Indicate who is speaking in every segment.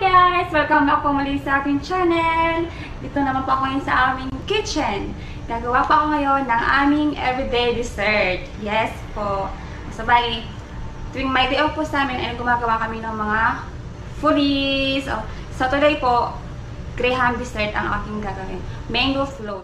Speaker 1: guys! Welcome back po muli sa aking channel. Dito naman po ako ngayon sa aming kitchen. Gagawa po ako ngayon ng aming everyday dessert. Yes po. Sabay, tuwing may day off po sa amin ay gumagawa kami ng mga foodies. So today po, graham dessert ang aking gagawin. Mango float.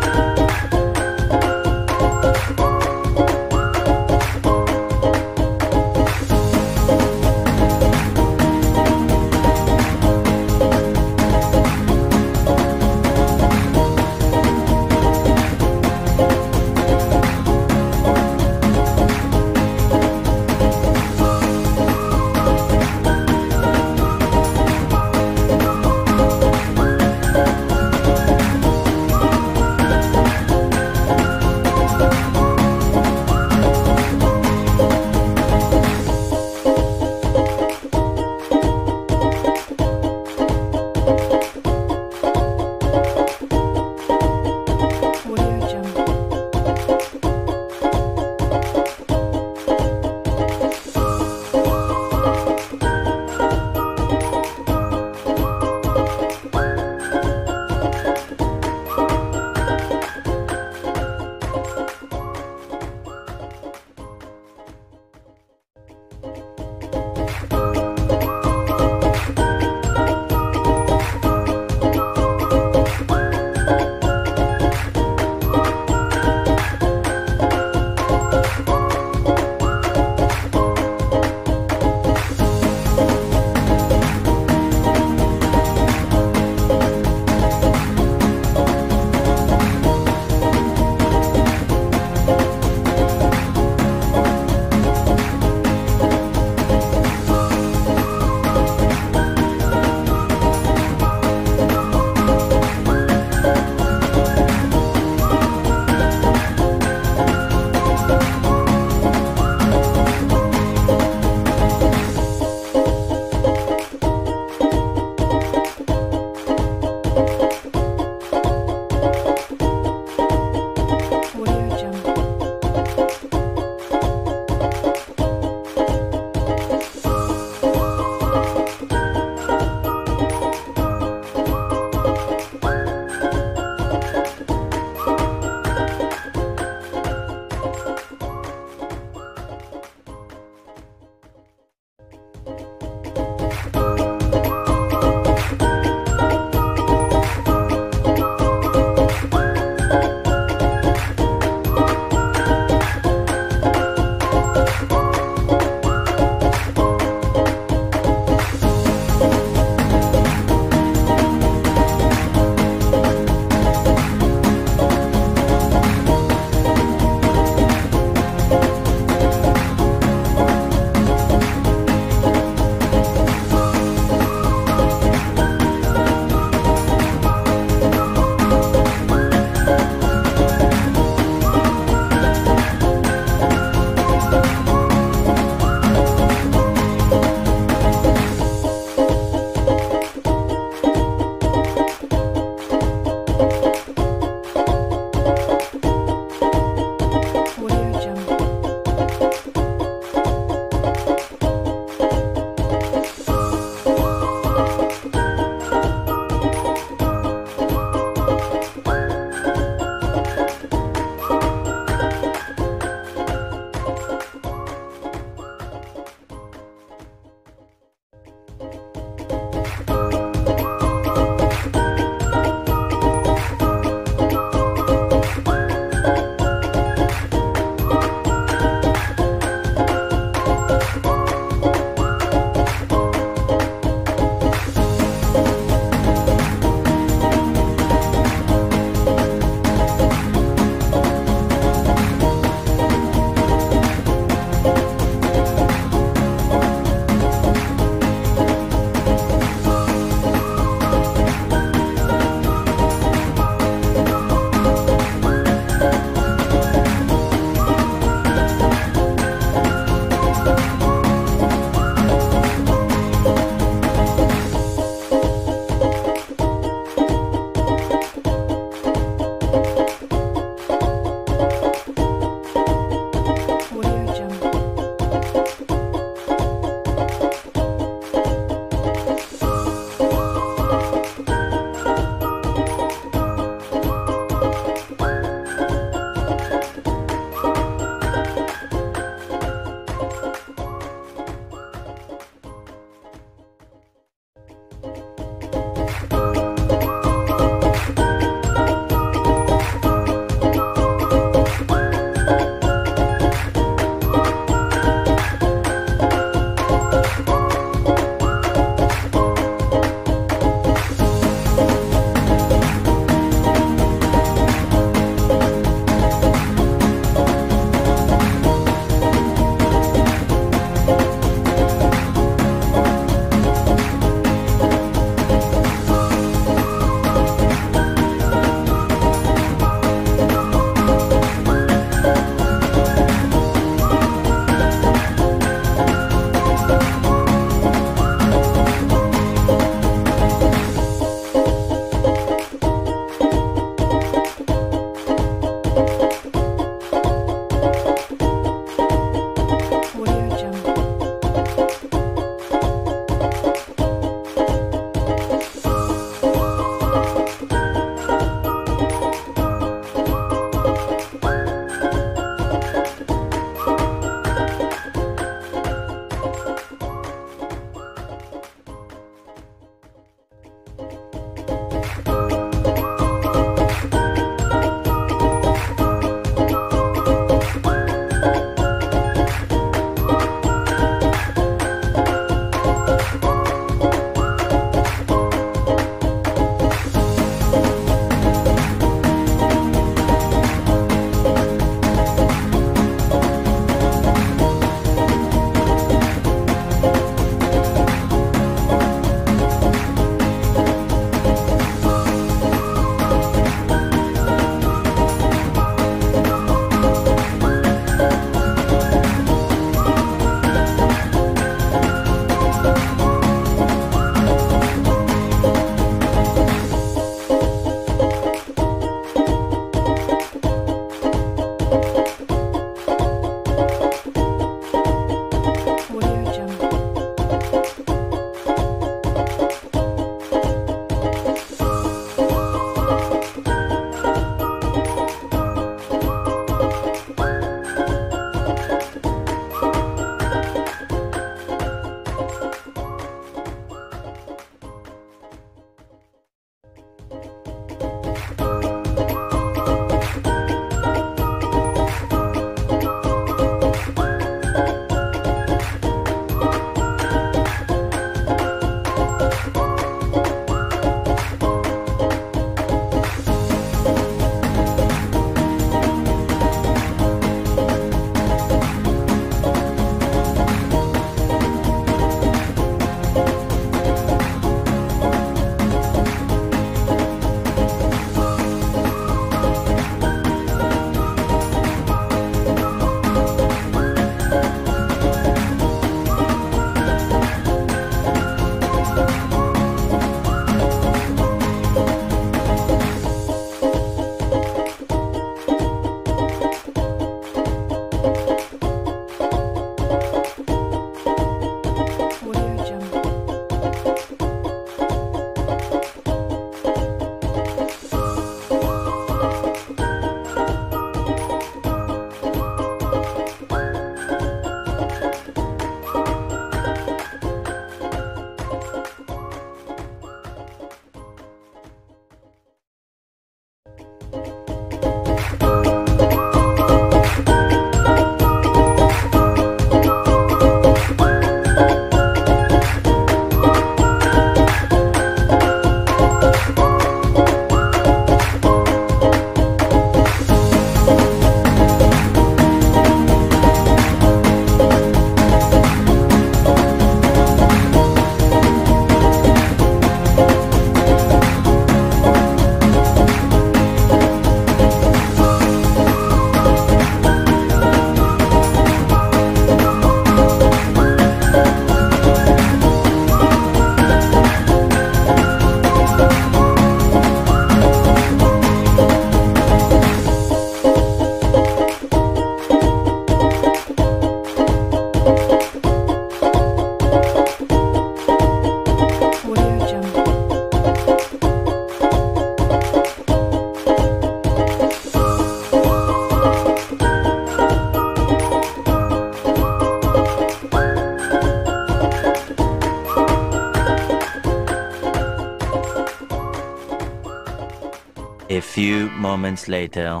Speaker 2: A few moments later.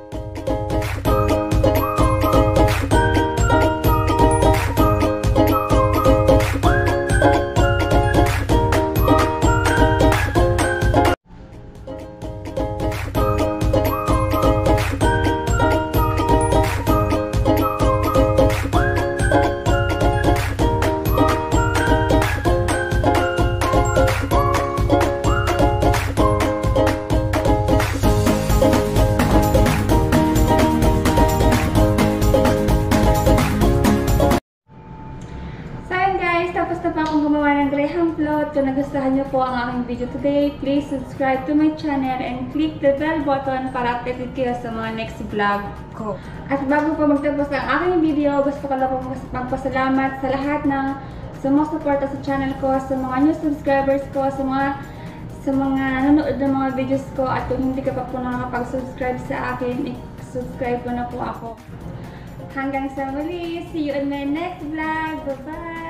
Speaker 1: Tapos na pa akong gumawa ng graham float. Kung nagustuhan niyo po ang aking video today, please subscribe to my channel and click the bell button para updated kayo sa mga next vlog ko. At bago po magtapos ang aking video, gusto ko lang po magpasalamat sa lahat ng sumusuporta sa channel ko, sa mga new subscribers ko, sa mga nanonood ng mga videos ko. At kung hindi ka pa po nakakapag-subscribe sa akin, subscribe po na po ako. Hanggang sa muli, see you in my next vlog. Bye-bye!